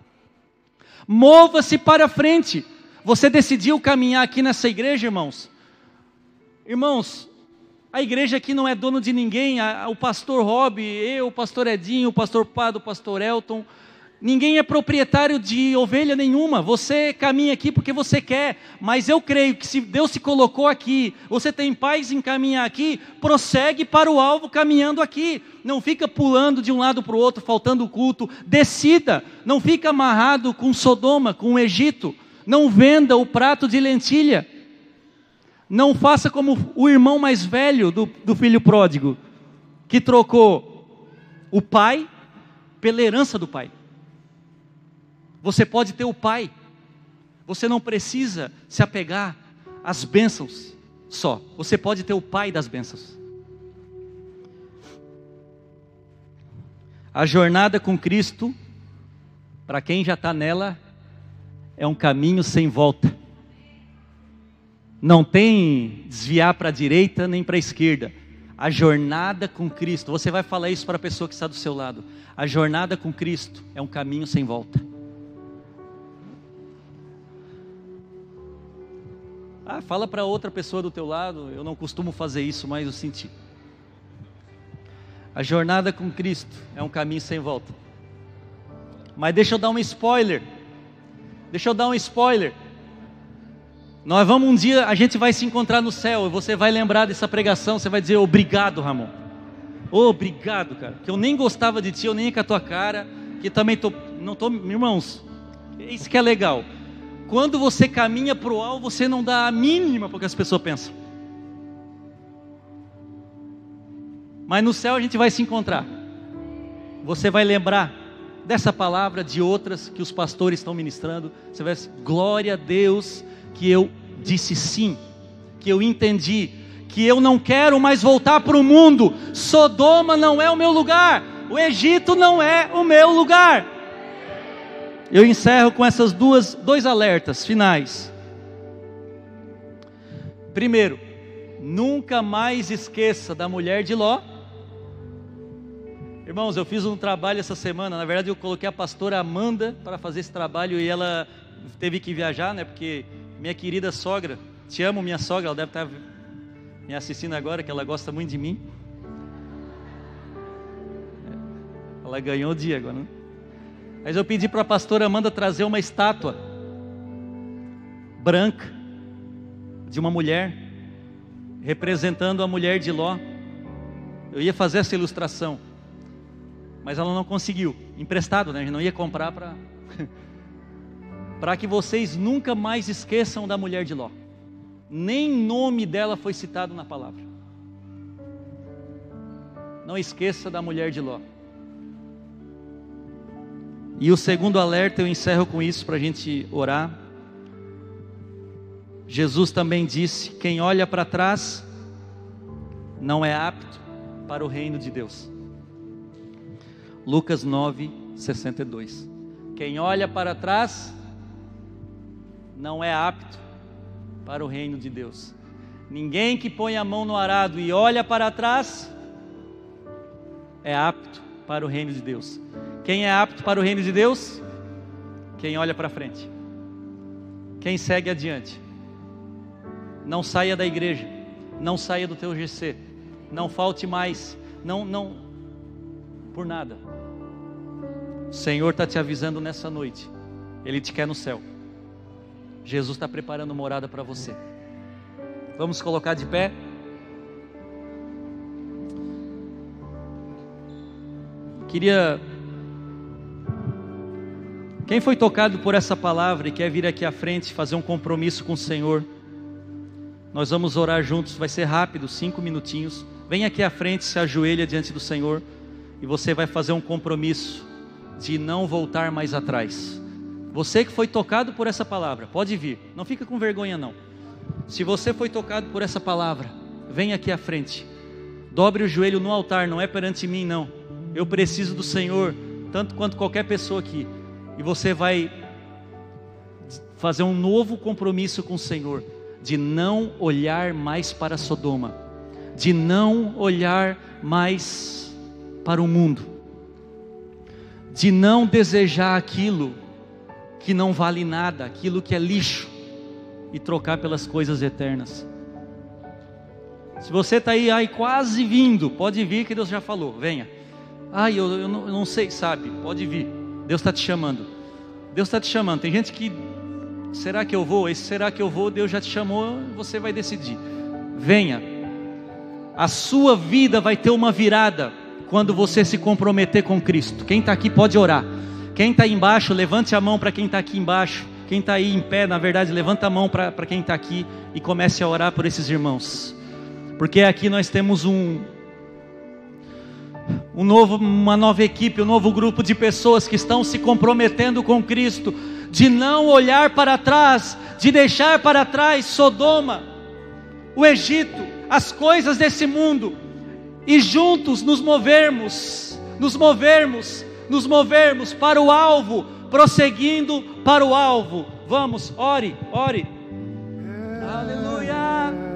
Mova-se para frente. Você decidiu caminhar aqui nessa igreja, irmãos? Irmãos, a igreja aqui não é dono de ninguém. O pastor Rob, eu, o pastor Edinho, o pastor Pado, o pastor Elton, ninguém é proprietário de ovelha nenhuma. Você caminha aqui porque você quer, mas eu creio que se Deus se colocou aqui, você tem paz em caminhar aqui, prossegue para o alvo caminhando aqui. Não fica pulando de um lado para o outro, faltando culto. Decida, não fica amarrado com Sodoma, com o Egito. Não venda o prato de lentilha. Não faça como o irmão mais velho do filho pródigo, que trocou o pai pela herança do pai. Você pode ter o pai, você não precisa se apegar às bênçãos só, você pode ter o pai das bênçãos. A jornada com Cristo, para quem já está nela, é um caminho sem volta. Não tem desviar para a direita nem para a esquerda. A jornada com Cristo, você vai falar isso para a pessoa que está do seu lado. A jornada com Cristo é um caminho sem volta. Fala para outra pessoa do teu lado. Eu não costumo fazer isso, mas eu senti. A jornada com Cristo é um caminho sem volta. Mas deixa eu dar um spoiler. Nós vamos um dia, a gente vai se encontrar no céu, e você vai lembrar dessa pregação, você vai dizer, obrigado, Ramon. Obrigado, cara, que eu nem gostava de ti, eu nem ia com a tua cara, que também irmãos, isso que é legal. Quando você caminha para o alvo, você não dá a mínima para o que as pessoas pensam. Mas no céu a gente vai se encontrar. Você vai lembrar dessa palavra, de outras que os pastores estão ministrando. Você vai dizer, glória a Deus, que eu disse sim, que eu entendi, que eu não quero mais voltar para o mundo. Sodoma não é o meu lugar, o Egito não é o meu lugar. Eu encerro com essas dois alertas finais. Primeiro, nunca mais esqueça da mulher de Ló. Irmãos, eu fiz um trabalho essa semana, na verdade eu coloquei a pastora Amanda para fazer esse trabalho e ela teve que viajar, né, porque minha querida sogra, te amo minha sogra, ela deve estar me assistindo agora, que ela gosta muito de mim. Ela ganhou o dia agora, né? Mas eu pedi para a pastora Amanda trazer uma estátua branca de uma mulher, representando a mulher de Ló. Eu ia fazer essa ilustração, mas ela não conseguiu, emprestado, né? A gente não ia comprar para que vocês nunca mais esqueçam da mulher de Ló. Nem nome dela foi citado na palavra. Não esqueça da mulher de Ló. E o segundo alerta, eu encerro com isso para a gente orar. Jesus também disse: quem olha para trás não é apto para o reino de Deus. Lucas 9:62. Quem olha para trás não é apto para o reino de Deus. Ninguém que põe a mão no arado e olha para trás é apto para o reino de Deus. Quem é apto para o reino de Deus? Quem olha para frente, quem segue adiante. Não saia da igreja, não saia do teu GC, não falte mais, não por nada. O Senhor está te avisando nessa noite, Ele te quer no céu. Jesus está preparando morada para você. Vamos colocar de pé. Quem foi tocado por essa palavra e quer vir aqui à frente fazer um compromisso com o Senhor, nós vamos orar juntos, vai ser rápido, 5 minutinhos. Vem aqui à frente, se ajoelha diante do Senhor e você vai fazer um compromisso de não voltar mais atrás. Você que foi tocado por essa palavra, pode vir, não fica com vergonha não. Se você foi tocado por essa palavra, vem aqui à frente, dobre o joelho no altar, não é perante mim não. Eu preciso do Senhor, tanto quanto qualquer pessoa aqui. E você vai fazer um novo compromisso com o Senhor, de não olhar mais para Sodoma, de não olhar mais para o mundo, de não desejar aquilo que não vale nada, aquilo que é lixo, e trocar pelas coisas eternas. Se você está aí, quase vindo, pode vir que Deus já falou, venha. Eu não sei, sabe, pode vir. Deus está te chamando. Deus está te chamando. Tem gente que, será que eu vou? Esse será que eu vou? Deus já te chamou, você vai decidir. Venha. A sua vida vai ter uma virada quando você se comprometer com Cristo. Quem está aqui pode orar. Quem está aí embaixo, levante a mão para quem está aqui embaixo. Quem está aí em pé, na verdade, levanta a mão para quem está aqui e comece a orar por esses irmãos. Porque aqui nós temos uma nova equipe, um novo grupo de pessoas que estão se comprometendo com Cristo, de não olhar para trás, de deixar para trás Sodoma, o Egito, as coisas desse mundo, e juntos nos movermos para o alvo, prosseguindo para o alvo. Vamos, ore. Aleluia.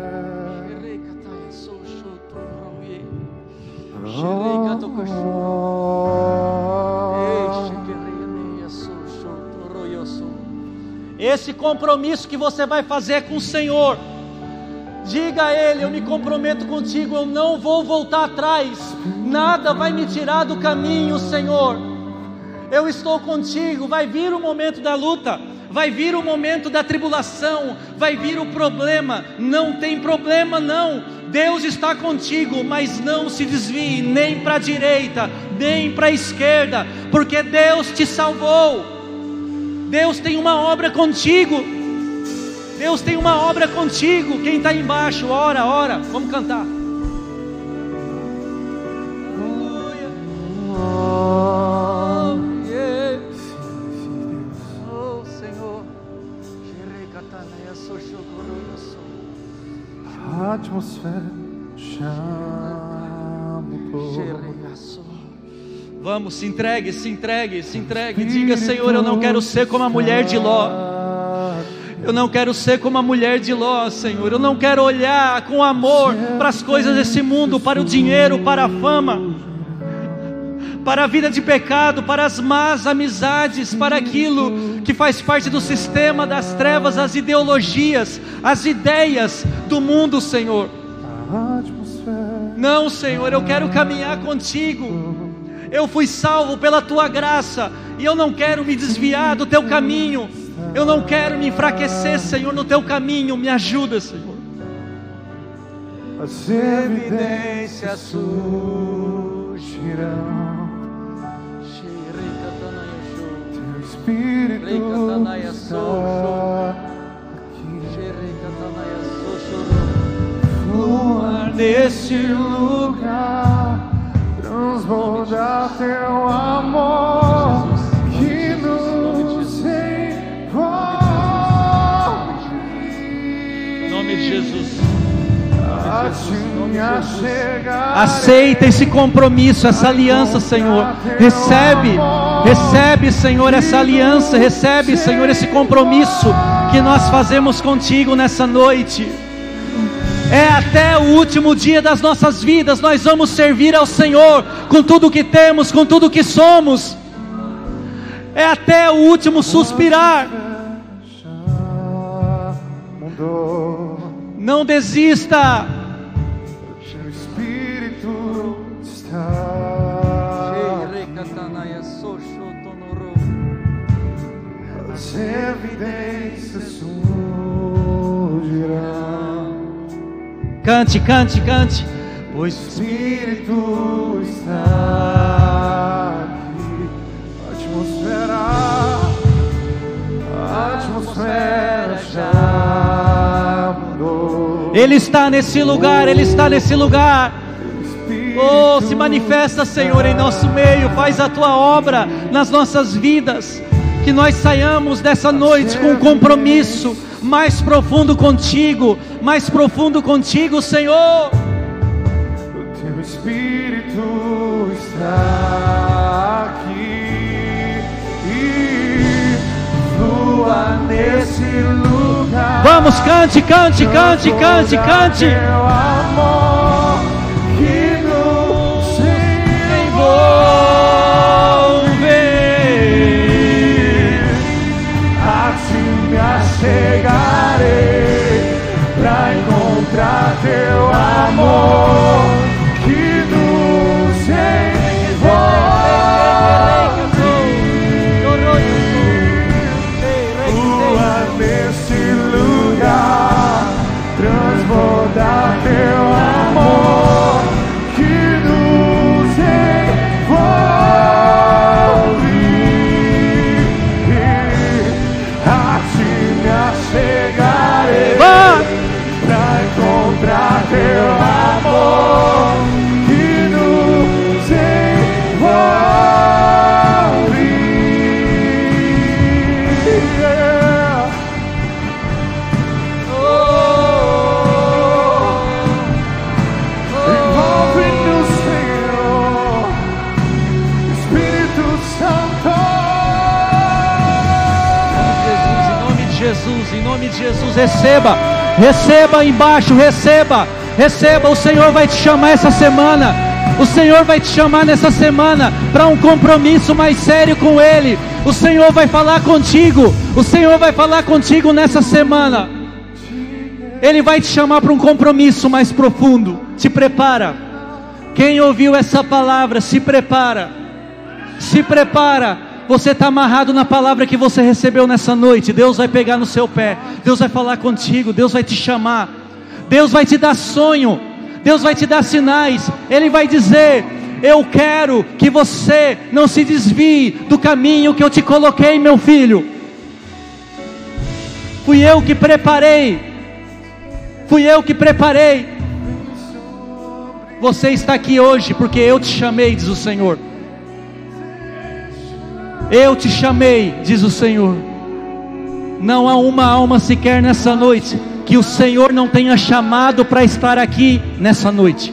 Esse compromisso que você vai fazer com o Senhor, diga a Ele: eu me comprometo contigo, eu não vou voltar atrás, nada vai me tirar do caminho, Senhor. Eu estou contigo. Vai vir o momento da luta, vai vir o momento da tribulação, vai vir o problema. Não tem problema não, Deus está contigo, mas não se desvie nem para a direita, nem para a esquerda, porque Deus te salvou. Deus tem uma obra contigo. Deus tem uma obra contigo. Quem está embaixo, ora, vamos cantar. Aleluia. Oh Senhor. A atmosfera chama o povo. Vamos, se entregue. Diga: Senhor, eu não quero ser como a mulher de Ló. Eu não quero ser como a mulher de Ló, Senhor. Eu não quero olhar com amor para as coisas desse mundo, para o dinheiro, para a fama, para a vida de pecado, para as más amizades, para aquilo que faz parte do sistema das trevas, as ideologias, as ideias do mundo, Senhor. Não, Senhor, eu quero caminhar contigo. Eu fui salvo pela tua graça e eu não quero me desviar do teu caminho. Eu não quero me enfraquecer, Senhor, no teu caminho. Me ajuda, Senhor. As evidências surgirão, teu Espírito está aqui. Flua neste lugar, transbordar teu amor que nos envolve. Aceita esse compromisso, essa aliança, Senhor. Recebe, Senhor, essa aliança. Recebe, Senhor, esse compromisso que nós fazemos contigo nessa noite. É até o último dia das nossas vidas. Nós vamos servir ao Senhor com tudo que temos, com tudo que somos. É até o último suspirar. Não desista. O Espírito está aqui. As evidências surgirão. Cante, cante, cante. Pois o Espírito está aqui. A atmosfera já mudou. Ele está nesse lugar, Ele está nesse lugar. Oh, se manifesta, Senhor, em nosso meio. Faz a Tua obra nas nossas vidas. Que nós saiamos dessa noite com um compromisso mais profundo contigo, Senhor. O Teu Espírito está aqui e flua nesse lugar. Vamos, cante, cante, cante, cante, cante. Teu amor que nos envolve. Assim me achegarei pra encontrar Teu amor que nos envolve. Flua nesse lugar, transbordar Teu amor que nos envolve. Assim me achegarei pra encontrar Teu amor que nos envolve. Envolve-nos, Senhor, Espírito Santo. Em nome de Jesus, receba embaixo, receba, o Senhor vai te chamar essa semana, o Senhor vai te chamar nessa semana, para um compromisso mais sério com Ele, o Senhor vai falar contigo, nessa semana, Ele vai te chamar para um compromisso mais profundo, te prepara, quem ouviu essa palavra, se prepara, você está amarrado na palavra que você recebeu nessa noite. Deus vai pegar no seu pé, Deus vai falar contigo, Deus vai te chamar, Deus vai te dar sonho, Deus vai te dar sinais. Ele vai dizer: eu quero que você não se desvie do caminho que eu te coloquei, meu filho. Fui eu que preparei. Você está aqui hoje porque eu te chamei, diz o Senhor. Eu te chamei, diz o Senhor. Não há uma alma sequer nessa noite que o Senhor não tenha chamado para estar aqui nessa noite.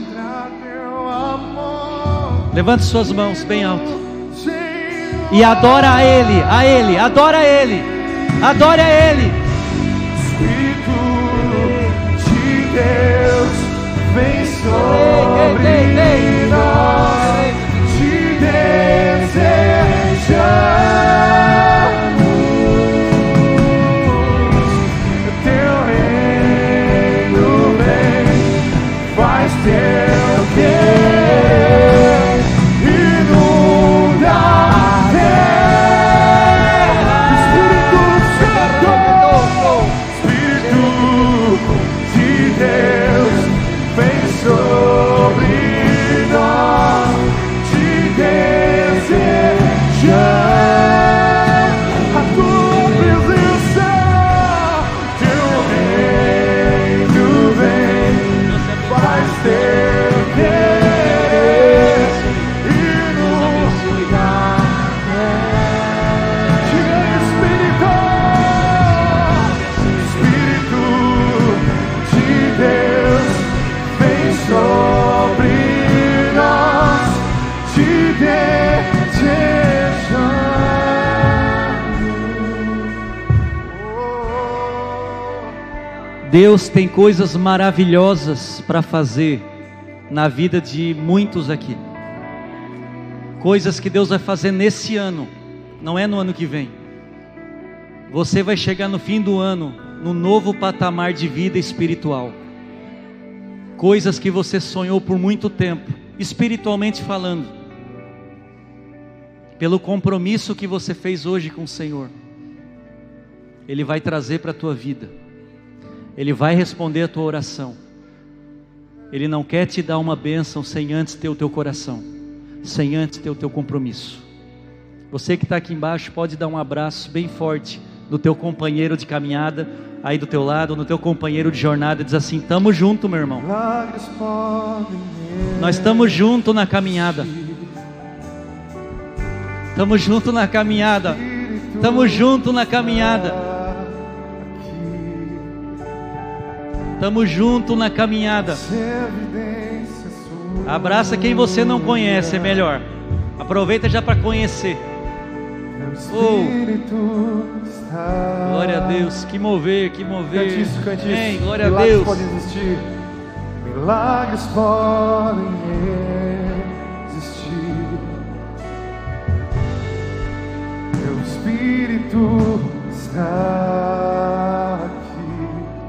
Levante suas mãos bem alto e adora a Ele, adora a Ele, adora a Ele. Espírito de Deus, vem sobre nós, te desejamos. Teu reino vem, faz Teu querer, inunda a terra. Espírito Santo, Espírito de Deus, vem sobre nós, te desejamos. A Tua presença, Teu reino vem, faz Teu querer, inunda a terra. Espírito de Deus, vem Deus tem coisas maravilhosas para fazer na vida de muitos aqui. Coisas que Deus vai fazer nesse ano, não é no ano que vem. Você vai chegar no fim do ano num novo patamar de vida espiritual. Coisas que você sonhou por muito tempo, espiritualmente falando, pelo compromisso que você fez hoje com o Senhor, Ele vai trazer para a tua vida. Ele vai responder a tua oração. Ele não quer te dar uma bênção sem antes ter o teu coração, sem antes ter o teu compromisso. Você que está aqui embaixo pode dar um abraço bem forte no teu companheiro de caminhada, aí do teu lado, no teu companheiro de jornada, diz assim: tamo junto, meu irmão. Nós estamos juntos na caminhada. Tamo junto na caminhada. Tamo junto na caminhada. Tamo junto na caminhada. Abraça quem você não conhece, é melhor. Aproveita já para conhecer. Glória a Deus, que mover, que mover. Cante isso, cante isso. Amém, glória a Milagres Deus. podem existir. Milagres podem existir. Meu Espírito está aqui.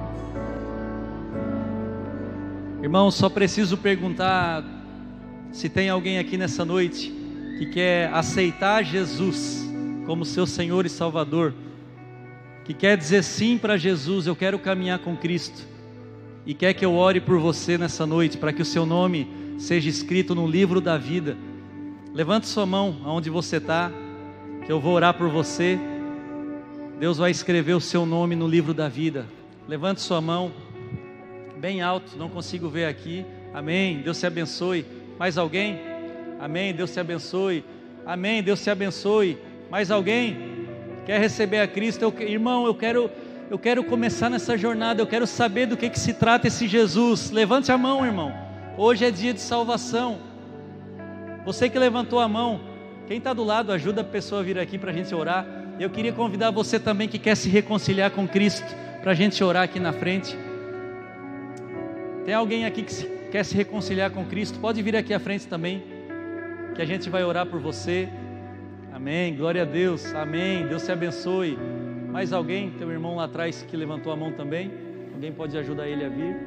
Irmão, só preciso perguntar se tem alguém aqui nessa noite que quer aceitar Jesus como seu Senhor e Salvador, que quer dizer sim para Jesus: eu quero caminhar com Cristo, e quer que eu ore por você nessa noite, para que o seu nome seja escrito no livro da vida. Levante sua mão aonde você está, que eu vou orar por você. Deus vai escrever o seu nome no livro da vida. Levante sua mão bem alto, não consigo ver aqui. Amém, Deus te abençoe. Mais alguém? Amém, Deus te abençoe. Amém, Deus te abençoe. Mais alguém quer receber a Cristo? Irmão, eu quero começar nessa jornada. Eu quero saber do que se trata esse Jesus. Levante a mão, irmão. Hoje é dia de salvação. Você que levantou a mão, quem está do lado, ajuda a pessoa a vir aqui para a gente orar. Eu queria convidar você também que quer se reconciliar com Cristo, para a gente orar aqui na frente. Tem alguém aqui que quer se reconciliar com Cristo? Pode vir aqui à frente também, que a gente vai orar por você. Amém, glória a Deus, amém, Deus te abençoe. Mais alguém? Tem um irmão lá atrás que levantou a mão também. Alguém pode ajudar ele a vir?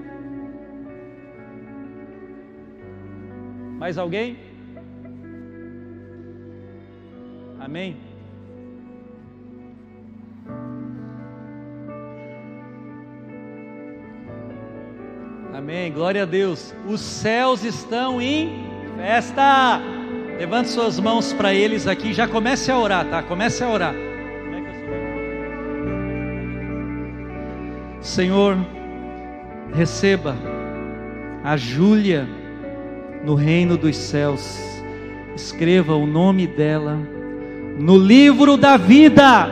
Mais alguém? Amém. Amém, glória a Deus. Os céus estão em festa. Levante suas mãos para eles aqui. Já comece a orar, tá? Comece a orar. Senhor, receba a Júlia no reino dos céus. Escreva o nome dela no livro da vida.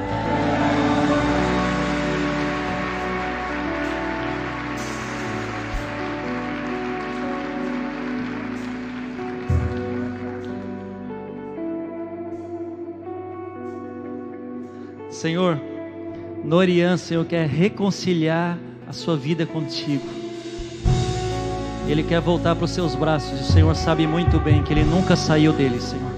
Senhor, Norian, Senhor, quer reconciliar a sua vida contigo. Ele quer voltar para os seus braços. O Senhor sabe muito bem que ele nunca saiu dele, Senhor.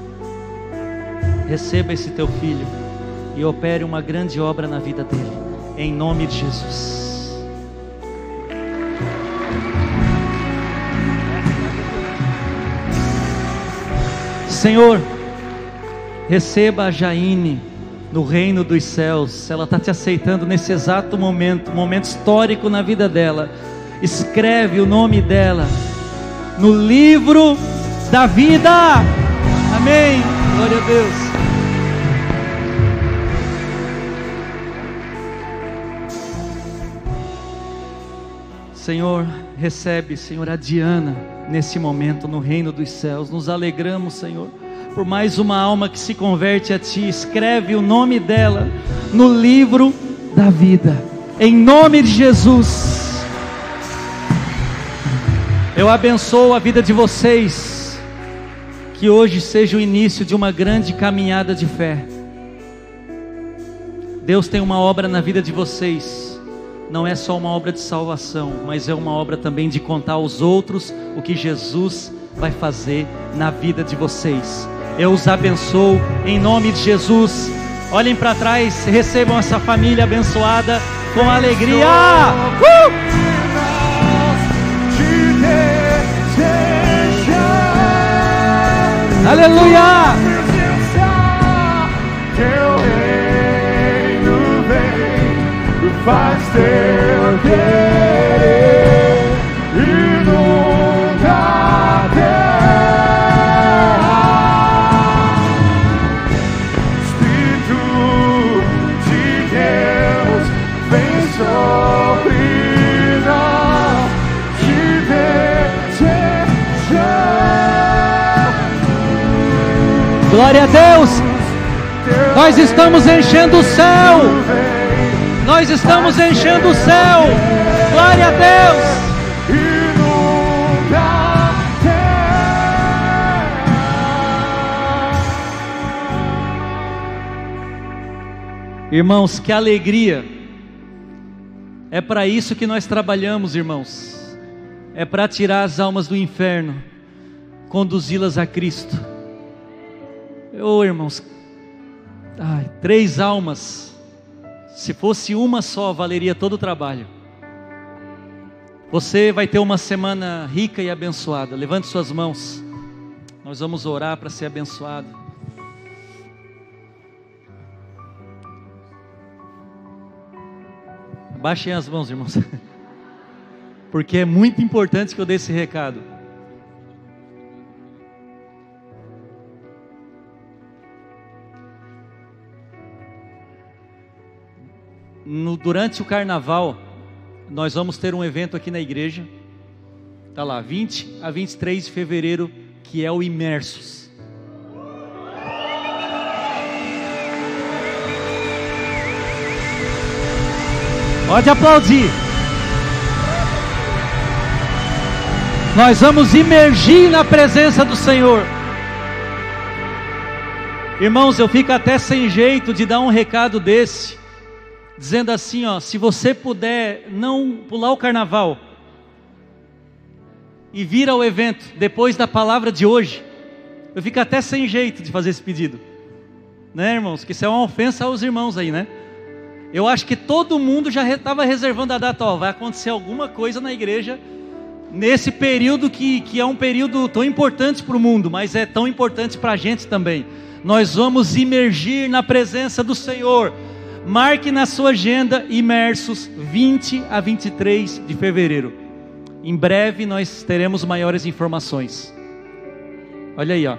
Receba esse teu filho e opere uma grande obra na vida dele, em nome de Jesus. Senhor, receba a Jaine no reino dos céus. Ela está te aceitando nesse exato momento, um momento histórico na vida dela. Escreve o nome dela no livro da vida. Amém, glória a Deus. Senhor, recebe, Senhor, a Diana nesse momento no reino dos céus. Nos alegramos, Senhor, por mais uma alma que se converte a Ti. Escreve o nome dela no livro da vida, em nome de Jesus. Eu abençoo a vida de vocês, que hoje seja o início de uma grande caminhada de fé. Deus tem uma obra na vida de vocês, não é só uma obra de salvação, mas é uma obra também de contar aos outros o que Jesus vai fazer na vida de vocês. Eu os abençoo em nome de Jesus. Olhem para trás, recebam essa família abençoada com alegria. Aleluia! Teu reino vem, faz teu querer, inunda a terra. Espírito de Deus, vem sobre nós, te desejamos. Glória a Deus! Nós estamos enchendo o céu. Nós estamos enchendo o céu. Glória a Deus. Irmãos, que alegria. É para isso que nós trabalhamos, irmãos. É para tirar as almas do inferno, conduzi-las a Cristo. Irmãos, 3 almas, se fosse uma só, valeria todo o trabalho. Você vai ter uma semana rica e abençoada. Levante suas mãos, nós vamos orar para ser abençoado. Baixem as mãos, irmãos, porque é muito importante que eu dê esse recado. Durante o carnaval, nós vamos ter um evento aqui na igreja. Está lá, 20 a 23 de fevereiro, que é o Imersos. Pode aplaudir. Nós vamos imergir na presença do Senhor. Irmãos, eu fico até sem jeito de dar um recado desse, dizendo assim, se você puder não pular o carnaval e vir ao evento depois da palavra de hoje, eu fico até sem jeito de fazer esse pedido, né, irmãos? Que isso é uma ofensa aos irmãos aí, né? Eu acho que todo mundo já estava reservando a data, vai acontecer alguma coisa na igreja nesse período que é um período tão importante para o mundo, mas é tão importante para a gente também. Nós vamos imergir na presença do Senhor. Marque na sua agenda, Imersos, 20 a 23 de fevereiro. Em breve nós teremos maiores informações. Olha aí,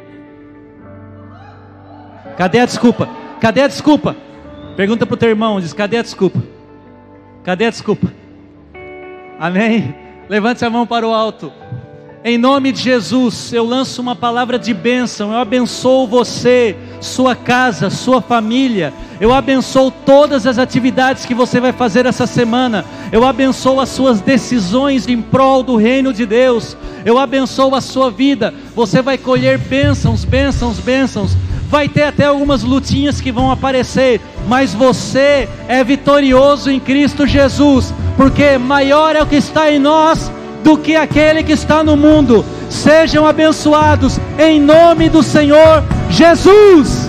Cadê a desculpa? Cadê a desculpa? Pergunta para o teu irmão, diz, cadê a desculpa? Cadê a desculpa? Amém? Levante a mão para o alto. Em nome de Jesus, eu lanço uma palavra de bênção. Eu abençoo você, sua casa, sua família. Eu abençoo todas as atividades que você vai fazer essa semana. Eu abençoo as suas decisões em prol do reino de Deus. Eu abençoo a sua vida. Você vai colher bênçãos, bênçãos, bênçãos. Vai ter até algumas lutinhas que vão aparecer, mas você é vitorioso em Cristo Jesus, porque maior é o que está em nós do que aquele que está no mundo. Sejam abençoados em nome do Senhor Jesus.